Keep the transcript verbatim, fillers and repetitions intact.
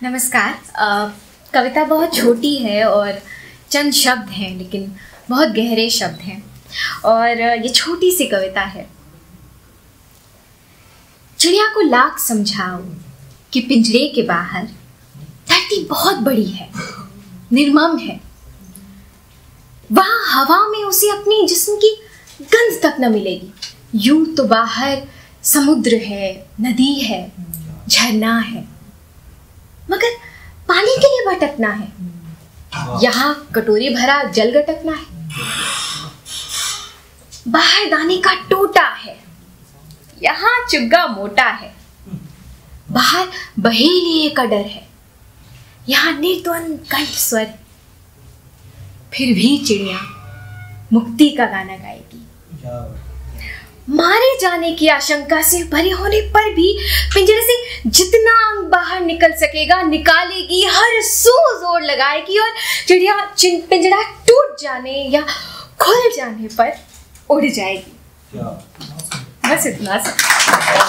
नमस्कार। आ, कविता बहुत छोटी है और चंद शब्द हैं, लेकिन बहुत गहरे शब्द हैं और ये छोटी सी कविता है। चिड़िया को लाख समझाओ कि पिंजरे के बाहर धरती बहुत बड़ी है, निर्मम है। वहां हवा में उसे अपनी जिस्म की गंध तक न मिलेगी। यूं तो बाहर समुद्र है, नदी है, झरना है, मगर पानी के लिए भटकना है। यहाँ कटोरी भरा जल गटकना है। बाहर दाने का टोटा है, यहाँ चुग्गा मोटा है। बाहर बहेलिए का डर है, यहाँ निर्द्वंद कंठ स्वर। फिर भी चिड़िया मुक्ति का गाना गाएगी। मारे जाने की आशंका से भरे होने पर भी पिंजरे से जितना अंग बाहर निकल सकेगा निकालेगी, हर सू जोर लगाएगी और चिड़िया पिंजरा टूट जाने या खुल जाने पर उड़ जाएगी। बस इतना सा।